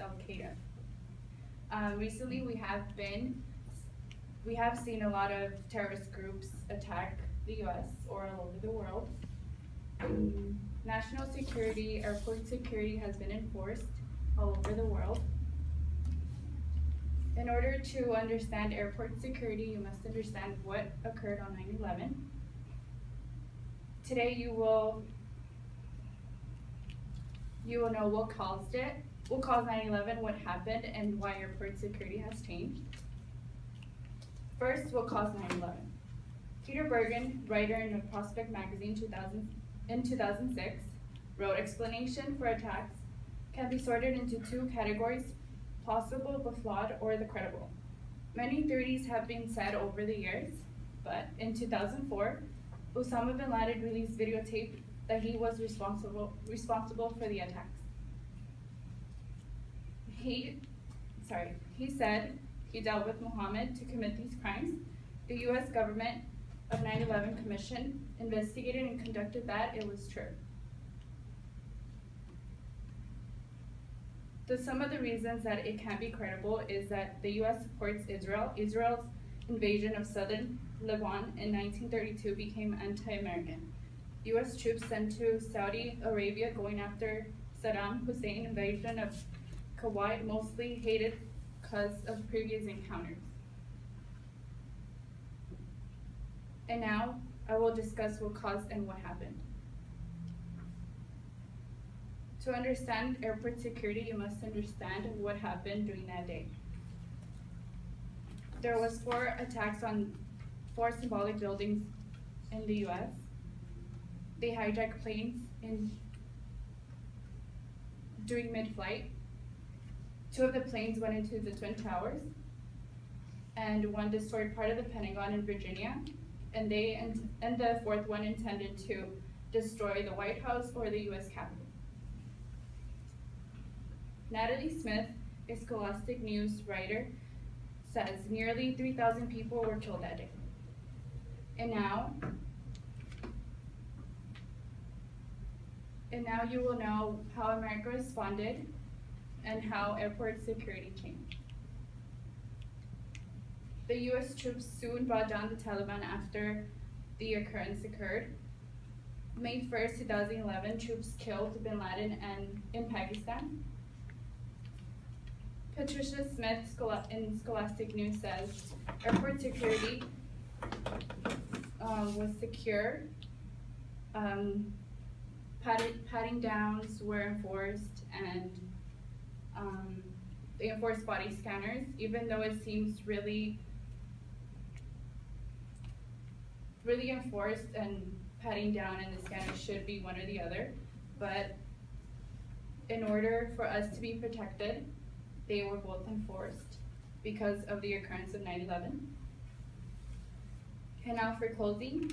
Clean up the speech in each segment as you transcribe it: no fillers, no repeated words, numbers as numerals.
al-Qaeda. Recently, we have seen a lot of terrorist groups attack the U.S. or all over the world. National security, airport security has been enforced all over the world. In order to understand airport security, you must understand what occurred on 9/11. Today, you will know what caused 9/11, what happened, and why airport security has changed. First, what caused 9/11? Peter Bergen, writer in Prospect Magazine in 2006, wrote, "Explanation for attacks can be sorted into two categories, possible but flawed, or the credible. Many theories have been said over the years, but in 2004, Osama bin Laden released videotape that he was responsible for the attacks. He said he dealt with Muhammad to commit these crimes. The U.S. government of 9/11 Commission investigated and conducted that. It was true." Some of the reasons that it can be credible is that the U.S. supports Israel. Israel's invasion of southern Lebanon in 1932 became anti-American. U.S. troops sent to Saudi Arabia going after Saddam Hussein invasion of Kuwait, mostly hated because of previous encounters. And now I will discuss what caused and what happened. To understand airport security, you must understand what happened during that day. There was 4 attacks on 4 symbolic buildings in the U.S. They hijacked planes during mid-flight. 2 of the planes went into the Twin Towers, and 1 destroyed part of the Pentagon in Virginia, and the 4th one intended to destroy the White House or the U.S. Capitol. Natalie Smith, a Scholastic News writer, says nearly 3,000 people were killed that day. And now you will know how America responded and how airport security changed. The U.S. troops soon brought down the Taliban after the occurrence occurred. May 1st, 2011, troops killed bin Laden in Pakistan. Patricia Smith in Scholastic News says, airport security was secure. Patting downs were enforced, and they enforced body scanners, even though it seems really enforced, and patting down and the scanner should be one or the other. But in order for us to be protected, they were both enforced because of the occurrence of 9/11. And now for closing.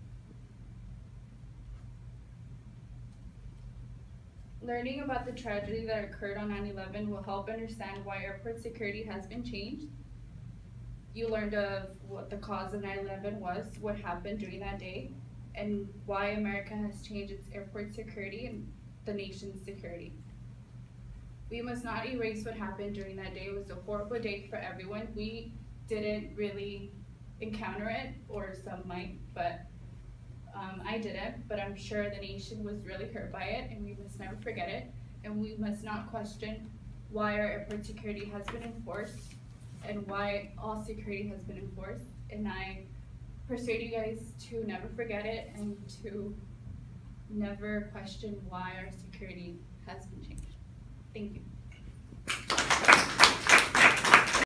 Learning about the tragedy that occurred on 9/11 will help understand why airport security has been changed. You learned of what the cause of 9/11 was, what happened during that day, and why America has changed its airport security and the nation's security. We must not erase what happened during that day. It was a horrible day for everyone. We didn't really encounter it, or some might, but I didn't, but I'm sure the nation was really hurt by it, and we must never forget it. And we must not question why our airport security has been enforced and why all security has been enforced. And I persuade you guys to never forget it and to never question why our security has been changed. Thank you.